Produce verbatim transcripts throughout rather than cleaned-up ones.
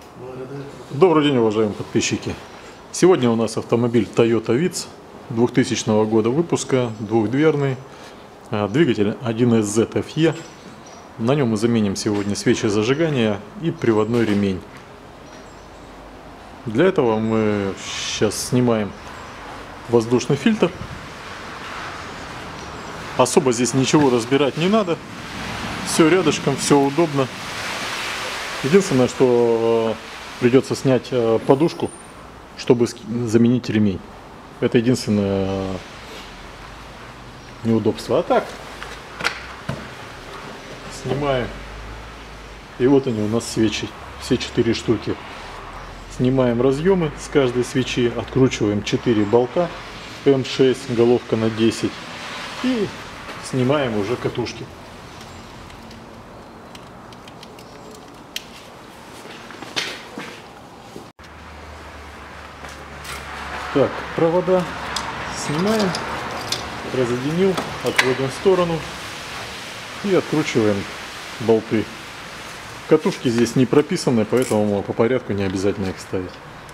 Добрый день, уважаемые подписчики. Сегодня у нас автомобиль Toyota Vitz двухтысячного года выпуска, двухдверный, двигатель один эс зет эф и. На нем мы заменим сегодня свечи зажигания и приводной ремень. Для этого мы сейчас снимаем воздушный фильтр. Особо здесь ничего разбирать не надо. Все рядышком, все удобно. Единственное, что придется снять подушку, чтобы заменить ремень. Это единственное неудобство. А так, снимаем. И вот они у нас свечи. Все четыре штуки. Снимаем разъемы с каждой свечи. Откручиваем четыре болта. эм шесть, головка на десять. И снимаем уже катушки. Так, провода снимаем, разъединил, отводим в сторону и откручиваем болты. Катушки здесь не прописаны, поэтому по порядку не обязательно их ставить.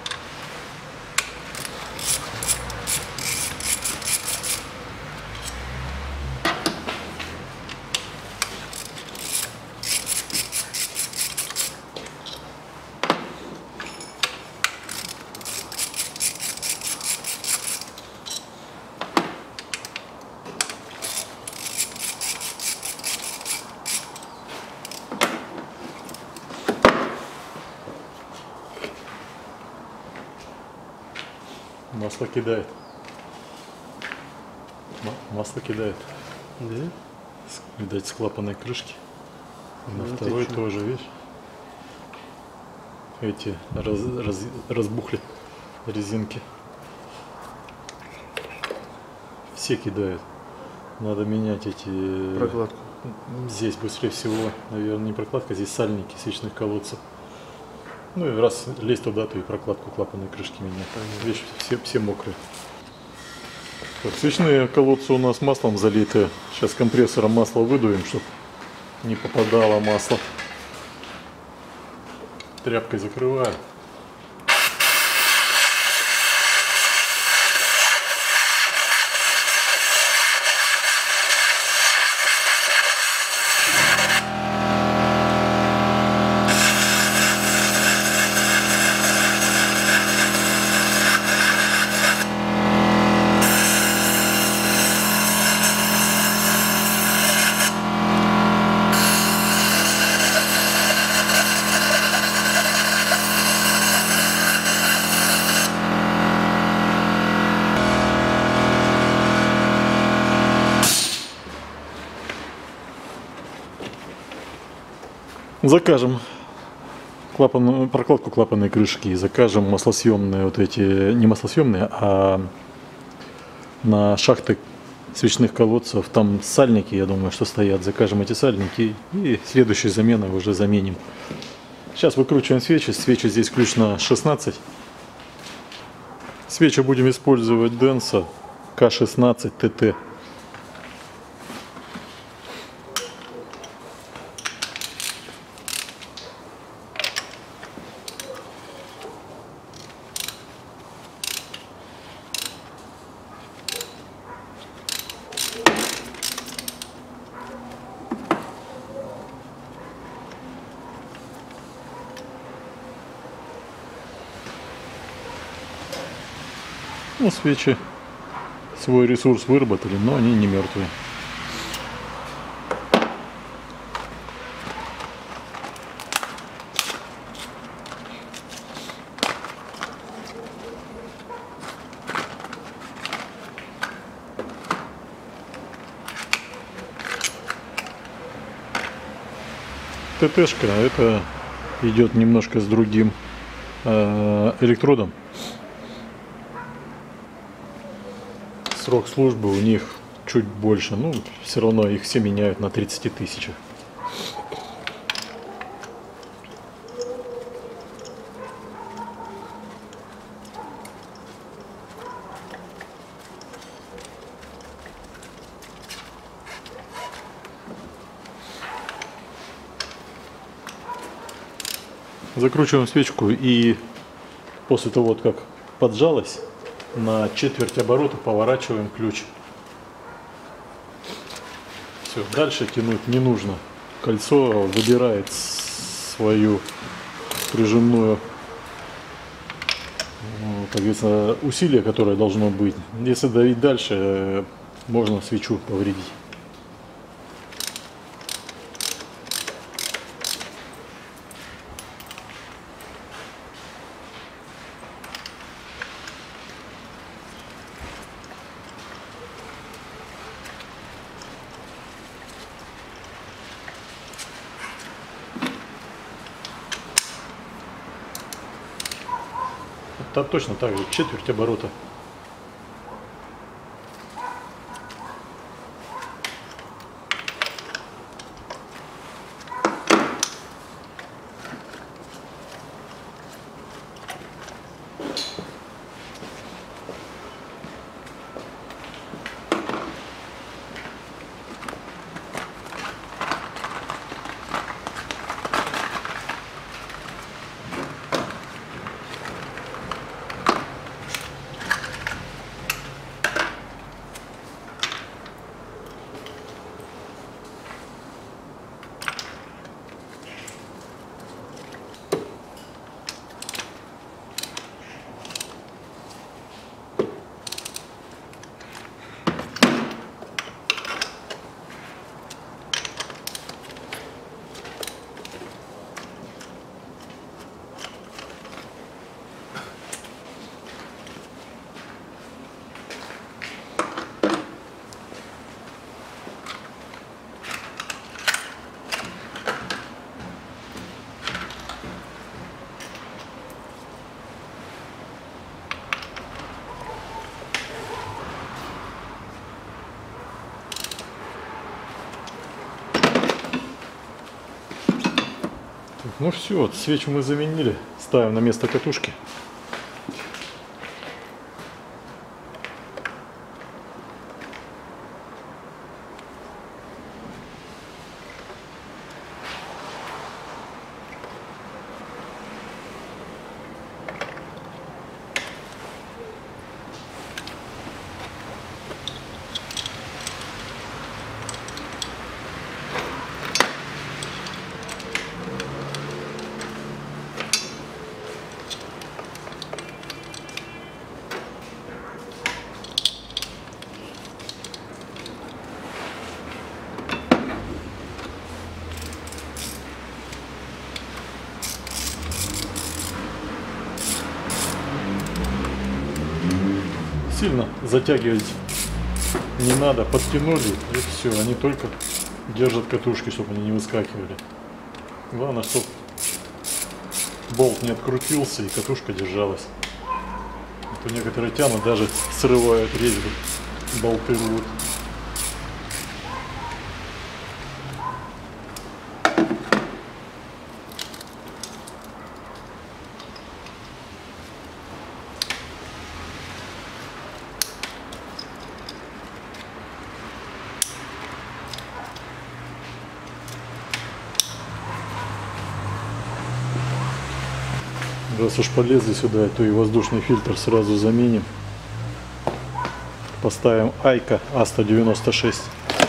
Масло кидает. Масло кидает. Да? Видать, с клапанной крышки. И на ну, второй тоже, видишь? Эти раз, раз, разбухли резинки. Все кидают. Надо менять эти... Прокладку. Здесь быстрее всего, наверное, не прокладка, здесь сальники свечных колодцев. Ну и раз лезть туда, то и прокладку клапанной крышки менять. Видишь, все, все мокрые. Так, свечные колодцы у нас маслом залиты. Сейчас компрессором масло выдуем, чтобы не попадало масло. Тряпкой закрываем. Закажем клапан, прокладку клапанной крышки, закажем маслосъемные, вот эти, не маслосъемные, а на шахты свечных колодцев, там сальники, я думаю, что стоят, закажем эти сальники и следующей заменой уже заменим. Сейчас выкручиваем свечи, свечи здесь ключ на шестнадцать. Свечи будем использовать Denso ка шестнадцать тэ тэ. Ну, свечи свой ресурс выработали, но они не мертвые. ТТшка, это идет немножко с другим э, электродом. Срок службы у них чуть больше, ну все равно их все меняют на тридцати тысячах. Закручиваем свечку и после того, вот как поджалась, на четверть оборота поворачиваем ключ. Все, дальше тянуть не нужно. Кольцо выбирает свою прижимную, как говорится, усилие, которое должно быть. Если давить дальше, можно свечу повредить. Так, точно так же, четверть оборота. Ну все, свечу мы заменили, ставим на место катушки. Сильно затягивать не надо, подтянули и все, они только держат катушки, чтобы они не выскакивали. Главное, чтобы болт не открутился и катушка держалась. А то некоторые тянут, даже срывают резьбы, болты рвут. Раз уж полезли сюда, то и воздушный фильтр сразу заменим. Поставим Айка А сто девяносто шесть.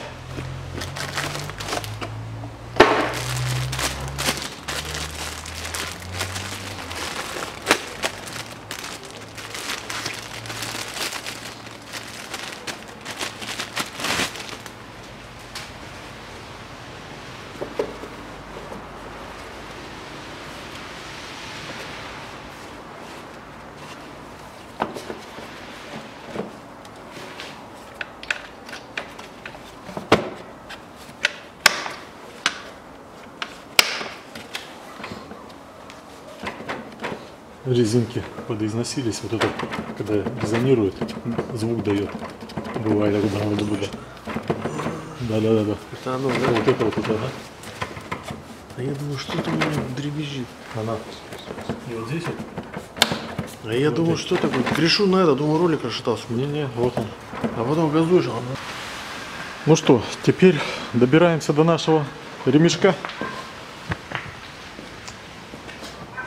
Резинки подизносились, вот это, когда резонирует, звук дает. Бывает, когда надо будет. Да, да, да, да. Это оно, да? Вот это вот это, да? А я думаю, что-то у меня дребезжит. Она. И вот здесь вот. А я вот думаю, это. Что такое? Грешу на это, думаю, ролик расшатался. Не-не, вот он. А потом газуешь, а он... Ну что, теперь добираемся до нашего ремешка.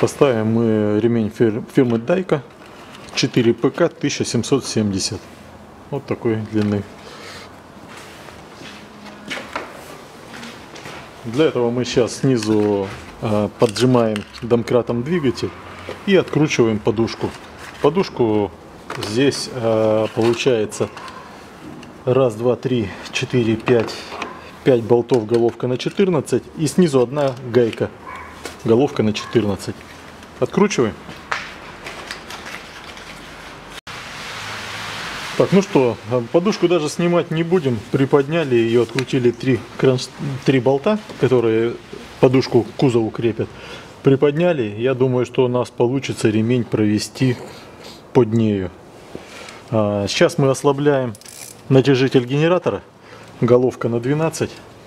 Поставим мы ремень фирмы Дайка четыре пэ ка тысяча семьсот семьдесят. Вот такой длины. Для этого мы сейчас снизу э, поджимаем домкратом двигатель и откручиваем подушку. Подушку здесь э, получается раз, два, три, четыре, пять, пять болтов, головка на четырнадцать, и снизу одна гайка, головка на четырнадцать. Откручиваем. Так, ну что, подушку даже снимать не будем. Приподняли ее, открутили три, кронш... три болта, которые подушку к кузову крепят. Приподняли. Я думаю, что у нас получится ремень провести под нею. А, сейчас мы ослабляем натяжитель генератора. Головка на двенадцать.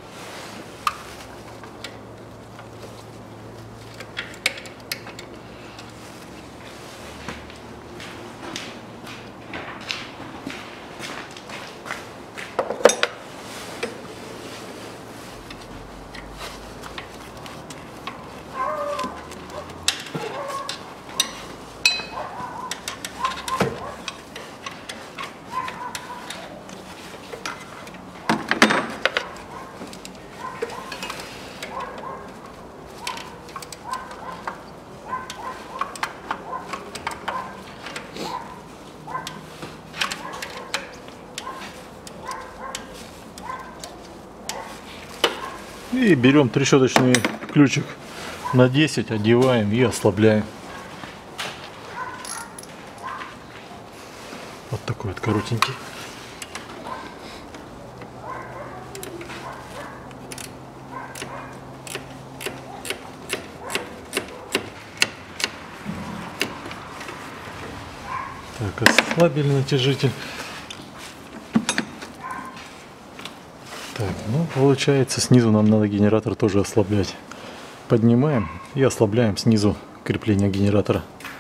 И берем трещоточный ключик на десять, одеваем и ослабляем. Вот такой вот коротенький. Так, ослабили натяжитель. Так, ну получается, снизу нам надо генератор тоже ослаблять. Поднимаем и ослабляем снизу крепление генератора.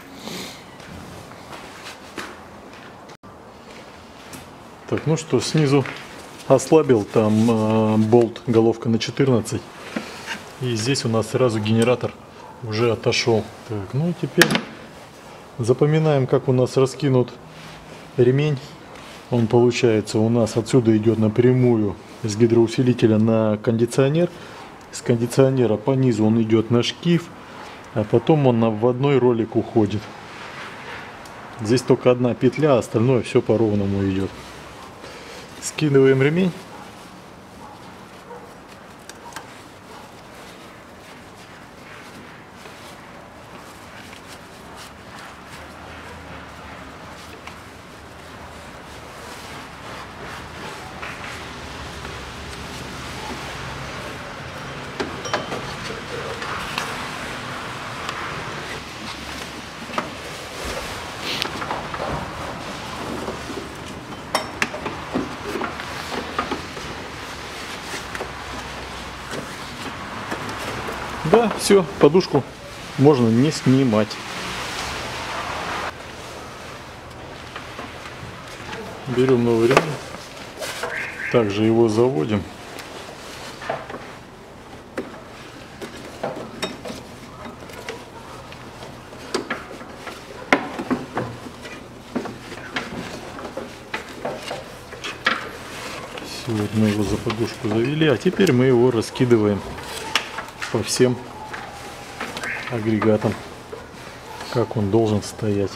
Так, ну что, снизу ослабил, там э, болт, головка на четырнадцать. И здесь у нас сразу генератор уже отошел. Так, ну и теперь запоминаем, как у нас раскинут ремень. Он получается у нас отсюда идет напрямую с гидроусилителя на кондиционер. С кондиционера по низу он идет на шкив, а потом он на вводной ролик уходит. Здесь только одна петля, а остальное все по ровному идет. Скидываем ремень. Да, все, подушку можно не снимать. Берем новый ремень, также его заводим. Все, вот мы его за подушку завели, а теперь мы его раскидываем по всем агрегатам, как он должен стоять.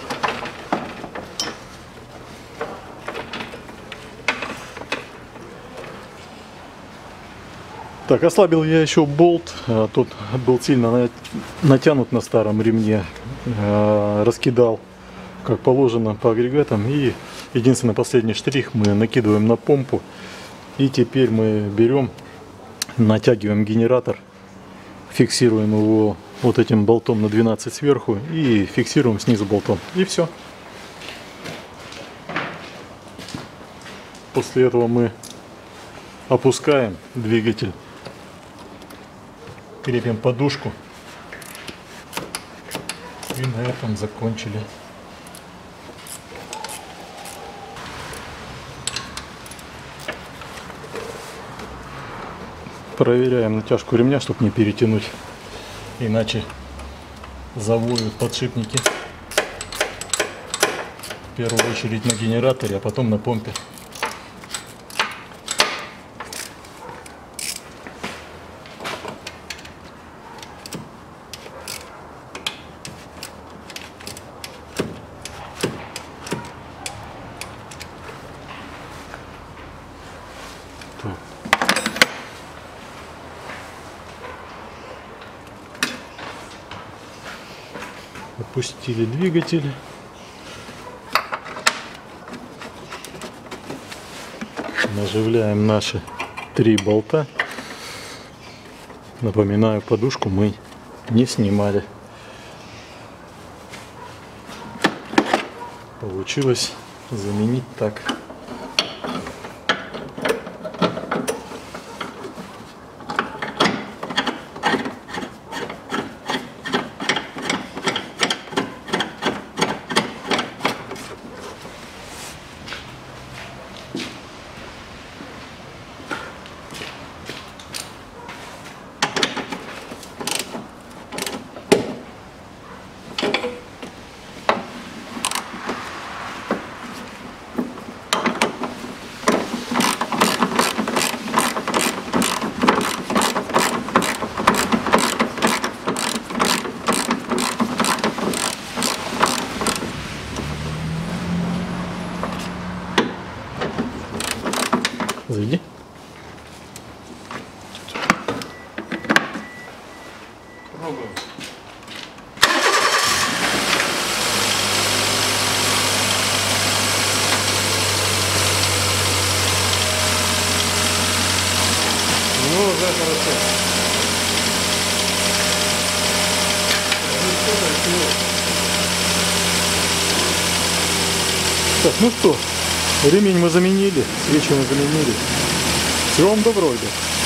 Так, ослабил я еще болт, тот был сильно натянут на старом ремне, раскидал как положено по агрегатам, и единственный последний штрих мы накидываем на помпу, и теперь мы берем, натягиваем генератор, фиксируем его вот этим болтом на двенадцать сверху и фиксируем снизу болтом, и все. После этого мы опускаем двигатель, крепим подушку, и на этом закончили. Проверяем натяжку ремня, чтобы не перетянуть, иначе завоют подшипники. В первую очередь на генераторе, а потом на помпе. Так. Опустили двигатель. Наживляем наши три болта. Напоминаю, подушку мы не снимали. Получилось заменить так. Зайди. Пробуем. Ну, уже хорошо. Так, ну что, ремень мы заменили, свечи мы заменили. Всего вам доброго, ребят.